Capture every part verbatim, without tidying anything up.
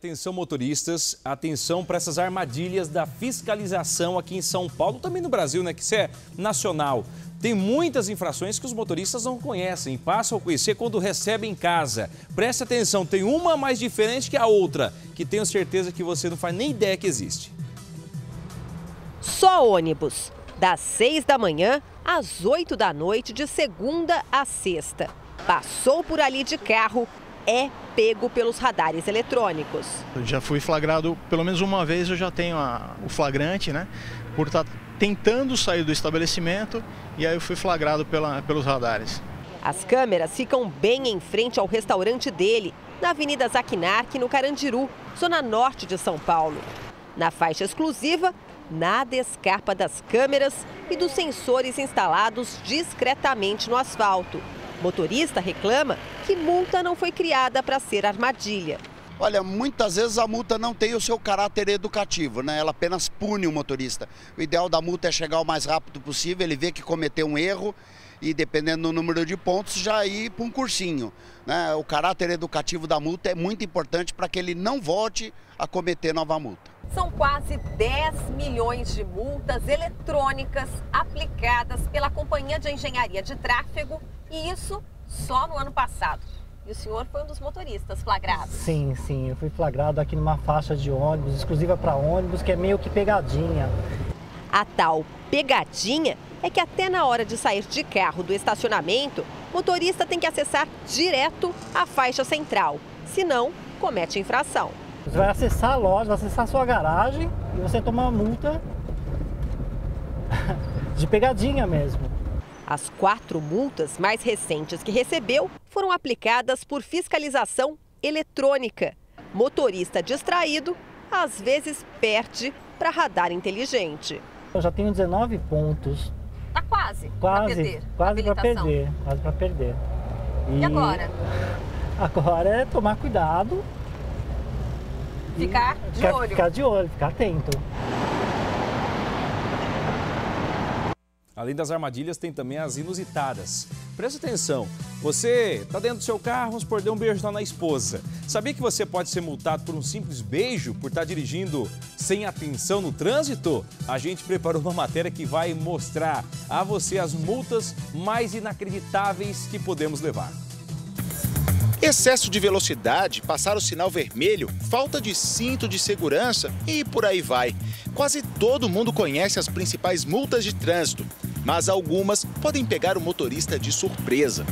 Atenção motoristas, atenção para essas armadilhas da fiscalização aqui em São Paulo, também no Brasil, né, que isso é nacional. Tem muitas infrações que os motoristas não conhecem, passam a conhecer quando recebem em casa. Preste atenção, tem uma mais diferente que a outra, que tenho certeza que você não faz nem ideia que existe. Só ônibus, das seis da manhã às oito da noite, de segunda a sexta. Passou por ali de carro, é pego pelos radares eletrônicos. Eu já fui flagrado, pelo menos uma vez eu já tenho a, o flagrante, né? Por estar tentando sair do estabelecimento e aí eu fui flagrado pela, pelos radares. As câmeras ficam bem em frente ao restaurante dele, na Avenida Zaquinarque, no Carandiru, zona norte de São Paulo. Na faixa exclusiva, nada escapa das câmeras e dos sensores instalados discretamente no asfalto. Motorista reclama que multa não foi criada para ser armadilha. Olha, muitas vezes a multa não tem o seu caráter educativo, né? Ela apenas pune o motorista. O ideal da multa é chegar o mais rápido possível, ele vê que cometeu um erro e, dependendo do número de pontos, já ir para um cursinho, né? O caráter educativo da multa é muito importante para que ele não volte a cometer nova multa. São quase dez milhões de multas eletrônicas aplicadas pela Companhia de Engenharia de Tráfego, e isso só no ano passado. E o senhor foi um dos motoristas flagrados? Sim, sim, eu fui flagrado aqui numa faixa de ônibus, exclusiva para ônibus, que é meio que pegadinha. A tal pegadinha é que até na hora de sair de carro do estacionamento, o motorista tem que acessar direto a faixa central, senão comete infração. Você vai acessar a loja, vai acessar a sua garagem e você toma uma multa de pegadinha mesmo. As quatro multas mais recentes que recebeu foram aplicadas por fiscalização eletrônica. Motorista distraído, às vezes perde para radar inteligente. Eu já tenho dezenove pontos. Tá quase, quase para perder. Quase para perder, quase para perder. E... e agora? Agora é tomar cuidado. Ficar de olho. Ficar de olho, ficar atento. Além das armadilhas, tem também as inusitadas. Preste atenção, você está dentro do seu carro, vamos por dar um beijo lá na esposa. Sabia que você pode ser multado por um simples beijo, por estar dirigindo sem atenção no trânsito? A gente preparou uma matéria que vai mostrar a você as multas mais inacreditáveis que podemos levar. Excesso de velocidade, passar o sinal vermelho, falta de cinto de segurança e por aí vai. Quase todo mundo conhece as principais multas de trânsito, mas algumas podem pegar o motorista de surpresa.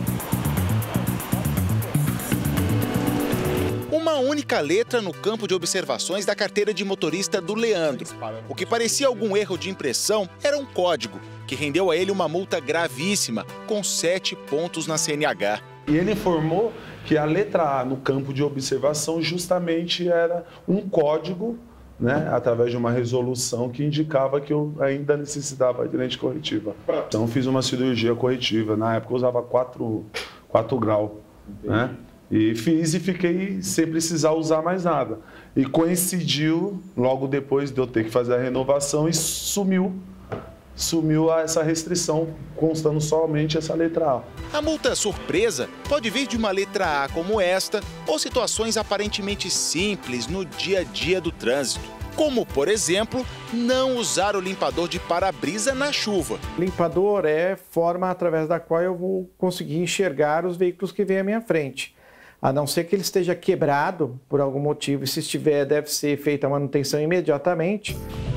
Uma única letra no campo de observações da carteira de motorista do Leandro. O que parecia algum erro de impressão era um código, que rendeu a ele uma multa gravíssima, com sete pontos na C N H. E ele informou que a letra A no campo de observação justamente era um código, né, através de uma resolução que indicava que eu ainda necessitava de lente corretiva. Então fiz uma cirurgia corretiva, na época eu usava quatro graus, né? E fiz e fiquei sem precisar usar mais nada. E coincidiu logo depois de eu ter que fazer a renovação e sumiu. Sumiu essa restrição, constando somente essa letra A. A multa surpresa pode vir de uma letra A como esta ou situações aparentemente simples no dia a dia do trânsito. Como, por exemplo, não usar o limpador de para-brisa na chuva. Limpador é forma através da qual eu vou conseguir enxergar os veículos que vêm à minha frente. A não ser que ele esteja quebrado por algum motivo, e se estiver, deve ser feita a manutenção imediatamente.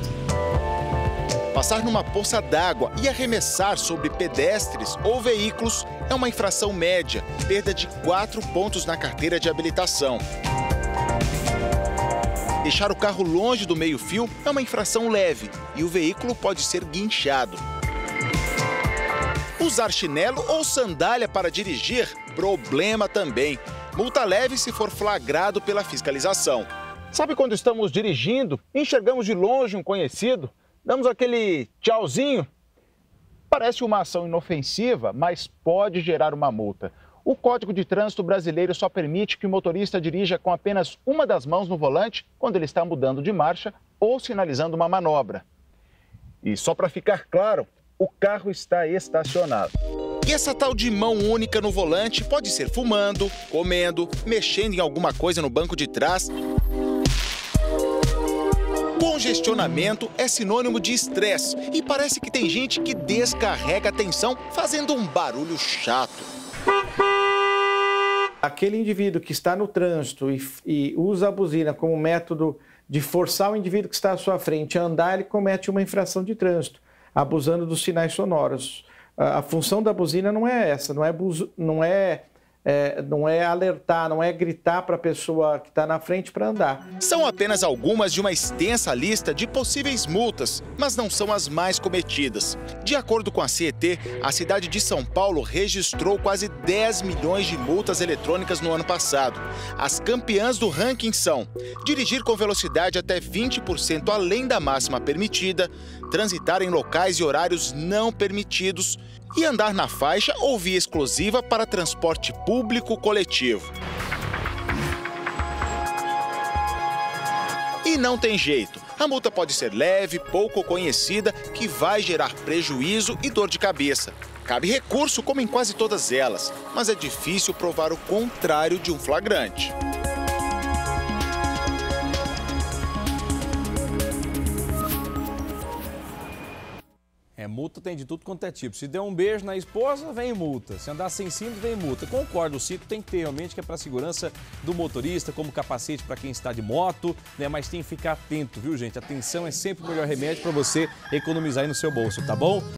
Passar numa poça d'água e arremessar sobre pedestres ou veículos é uma infração média, perda de quatro pontos na carteira de habilitação. Deixar o carro longe do meio-fio é uma infração leve e o veículo pode ser guinchado. Usar chinelo ou sandália para dirigir, problema também. Multa leve se for flagrado pela fiscalização. Sabe quando estamos dirigindo, enxergamos de longe um conhecido? Damos aquele tchauzinho? Parece uma ação inofensiva, mas pode gerar uma multa. O Código de Trânsito brasileiro só permite que o motorista dirija com apenas uma das mãos no volante quando ele está mudando de marcha ou sinalizando uma manobra. E só para ficar claro, o carro está estacionado. E essa tal de mão única no volante pode ser fumando, comendo, mexendo em alguma coisa no banco de trás Congestionamento é sinônimo de estresse e parece que tem gente que descarrega a tensão fazendo um barulho chato. Aquele indivíduo que está no trânsito e, e usa a buzina como método de forçar o indivíduo que está à sua frente a andar, ele comete uma infração de trânsito, abusando dos sinais sonoros. A, a função da buzina não é essa, não é, buzo, não é, é, não é alertar, não é gritar para a pessoa que está na frente para andar. São apenas algumas de uma extensa lista de possíveis multas, mas não são as mais cometidas. De acordo com a C E T, a cidade de São Paulo registrou quase dez milhões de multas eletrônicas no ano passado. As campeãs do ranking são dirigir com velocidade até vinte por cento além da máxima permitida, transitar em locais e horários não permitidos e andar na faixa ou via exclusiva para transporte público coletivo. E não tem jeito. A multa pode ser leve, pouco conhecida, que vai gerar prejuízo e dor de cabeça. Cabe recurso, como em quase todas elas, mas é difícil provar o contrário de um flagrante. É, multa tem de tudo quanto é tipo. Se der um beijo na esposa, vem multa. Se andar sem cinto, vem multa. Concordo, o cinto tem que ter realmente, que é para a segurança do motorista, como capacete para quem está de moto, né? Mas tem que ficar atento, viu, gente? Atenção é sempre o melhor remédio para você economizar aí no seu bolso, tá bom?